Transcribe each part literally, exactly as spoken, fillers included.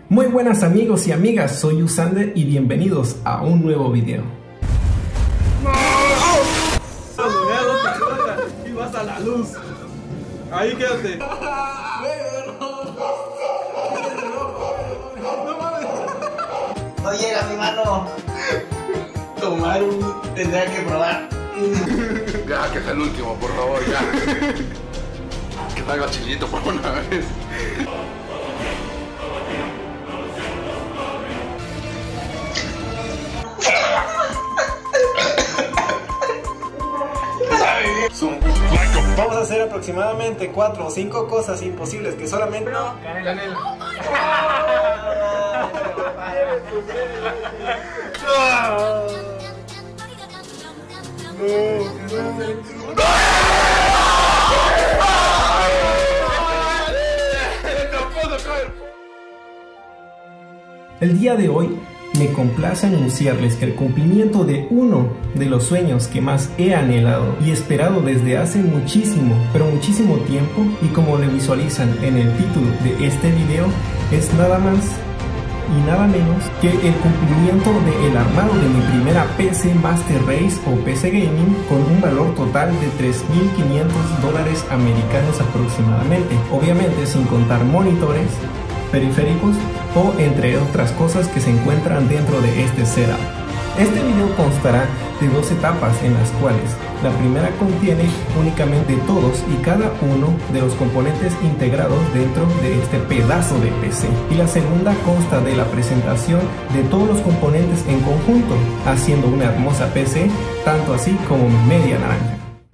Muy buenas amigos y amigas, soy Usander y bienvenidos a un nuevo video. ¡No! Y vas a la luz. Ahí quédate. No llega mi mano. Tomar un... tendrá que probar. Ya, que es el último, por favor, ya. Que salga chilito por una vez. Vamos a hacer aproximadamente cuatro o cinco cosas imposibles que solamente... No, Canela. El día de hoy me complace anunciarles que el cumplimiento de uno de los sueños que más he anhelado y esperado desde hace muchísimo, pero muchísimo tiempo, y como lo visualizan en el título de este video, es nada más y nada menos que el cumplimiento del armado de mi primera P C Master Race o P C Gaming con un valor total de tres mil quinientos dólares americanos aproximadamente, obviamente sin contar monitores, periféricos o entre otras cosas que se encuentran dentro de este setup. Este video constará de dos etapas en las cuales la primera contiene únicamente todos y cada uno de los componentes integrados dentro de este pedazo de P C, y la segunda consta de la presentación de todos los componentes en conjunto, haciendo una hermosa P C, tanto así como media naranja.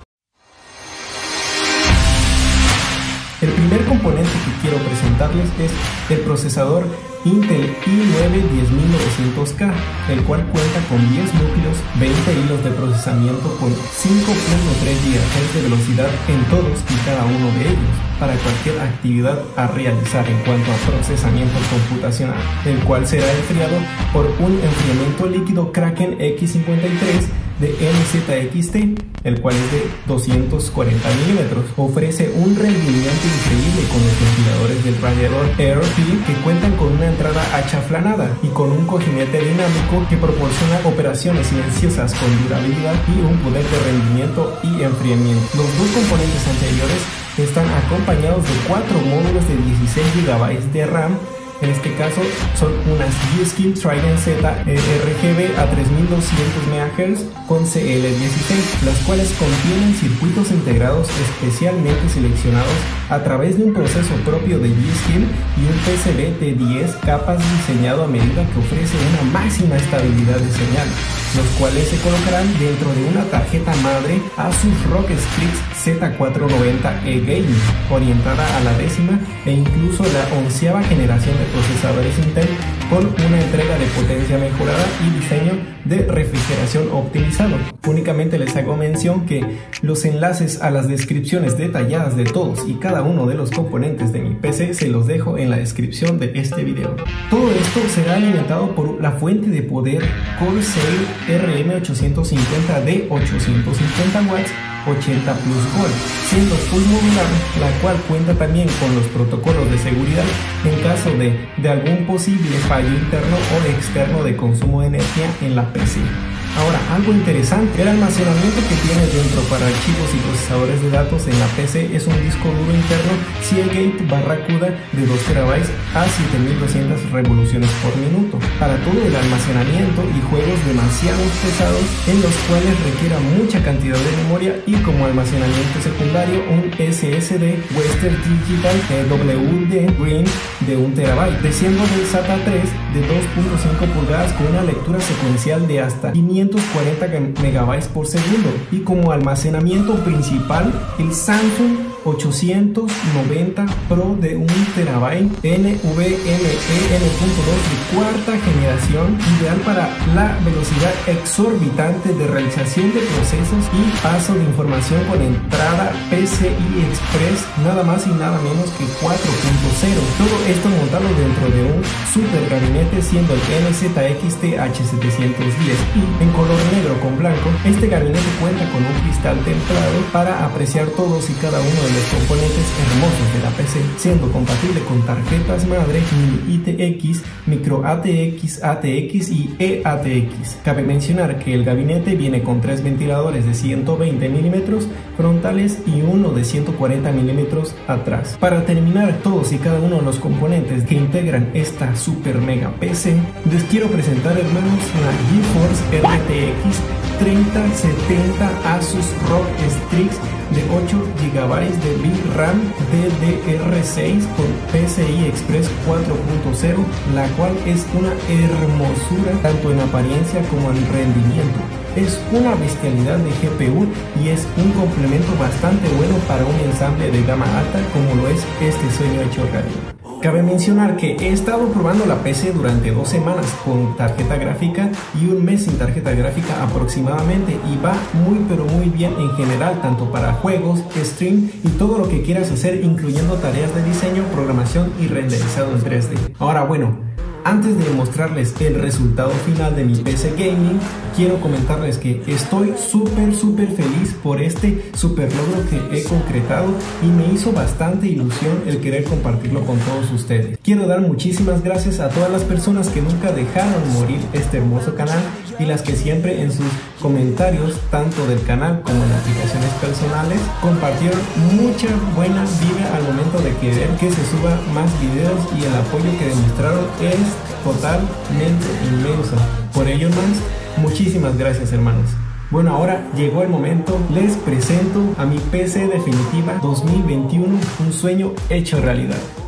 El primer componente que quiero presentarles es el procesador Intel i nueve diez mil novecientos K, el cual cuenta con diez núcleos, veinte hilos de procesamiento con cinco punto tres gigahercios de velocidad en todos y cada uno de ellos, para cualquier actividad a realizar en cuanto a procesamiento computacional, el cual será enfriado por un enfriamiento líquido Kraken X cincuenta y tres de N Z X T, el cual es de doscientos cuarenta milímetros. Ofrece un rendimiento increíble con los ventiladores del radiador Air P que cuentan con una entrada achaflanada y con un cojinete dinámico que proporciona operaciones silenciosas con durabilidad y un poder de rendimiento y enfriamiento. Los dos componentes anteriores están acompañados de cuatro módulos de dieciséis gigabytes de RAM. En este caso son unas G-Skill Trident Z R G B a tres mil doscientos megahercios con C L dieciséis, las cuales contienen circuitos integrados especialmente seleccionados a través de un proceso propio de G-Skill y un P C B de diez capas diseñado a medida que ofrece una máxima estabilidad de señal, los cuales se colocarán dentro de una tarjeta madre Asus ROG Strix Z cuatrocientos noventa E Gaming, orientada a la décima e incluso la onceava generación de procesadores Intel, con una entrega de potencia mejorada y diseño de refrigeración optimizado. Únicamente les hago mención que los enlaces a las descripciones detalladas de todos y cada uno de los componentes de mi P C se los dejo en la descripción de este video. Todo esto será alimentado por la fuente de poder Corsair R M ochocientos cincuenta de ochocientos cincuenta watts, ochenta plus Gold, siendo full modular, la cual cuenta también con los protocolos de seguridad en caso de, de algún posible fallo interno o externo de consumo de energía en la P C. Ahora, algo interesante, el almacenamiento que tiene dentro para archivos y procesadores de datos en la P C es un disco duro interno Seagate Barracuda de dos terabytes a siete mil doscientas revoluciones por minuto, para todo el almacenamiento y juegos demasiado pesados en los cuales requiera mucha cantidad de memoria, y como almacenamiento secundario un S S D Western Digital W D Green de un terabyte, desciendo del SATA tres de dos punto cinco pulgadas con una lectura secuencial de hasta quinientos cuarenta megabytes por segundo, y como almacenamiento principal el Samsung ochocientos noventa Pro de un terabyte N V M e N punto dos de cuarta generación, ideal para la velocidad exorbitante de realización de procesos y paso de información con entrada P C I Express, nada más y nada menos que cuatro punto cero. Todo esto montado dentro de un super gabinete, siendo el N Z X T H setecientos diez y en color negro con blanco. Este gabinete cuenta con un cristal templado para apreciar todos y cada uno de los componentes hermosos de la P C, siendo compatible con tarjetas madre mini I T X, micro A T X, A T X y E A T X. Cabe mencionar que el gabinete viene con tres ventiladores de ciento veinte milímetros frontales y uno de ciento cuarenta milímetros atrás. Para terminar todos y cada uno de los componentes que integran esta super mega P C, les quiero presentar, hermanos, la GeForce R T X treinta setenta Asus R O G Strix de ocho gigabytes de VRAM D D R seis con P C I Express cuatro punto cero, la cual es una hermosura tanto en apariencia como en rendimiento. Es una bestialidad de G P U y es un complemento bastante bueno para un ensamble de gama alta como lo es este sueño hecho realidad. Cabe mencionar que he estado probando la P C durante dos semanas con tarjeta gráfica y un mes sin tarjeta gráfica aproximadamente, y va muy pero muy bien en general, tanto para juegos, stream y todo lo que quieras hacer, incluyendo tareas de diseño, programación y renderizado en tres D. Ahora bueno, antes de mostrarles el resultado final de mi P C Gaming, quiero comentarles que estoy súper súper feliz por este super logro que he concretado y me hizo bastante ilusión el querer compartirlo con todos ustedes. Quiero dar muchísimas gracias a todas las personas que nunca dejaron morir este hermoso canal y las que siempre en sus comentarios, tanto del canal como en aplicaciones personales, compartieron mucha buena vibra al momento de querer que se suba más videos, y el apoyo que demostraron es totalmente inmenso. Por ello más, muchísimas gracias, hermanos. Bueno, ahora llegó el momento, les presento a mi P C definitiva dos mil veintiuno, un sueño hecho realidad.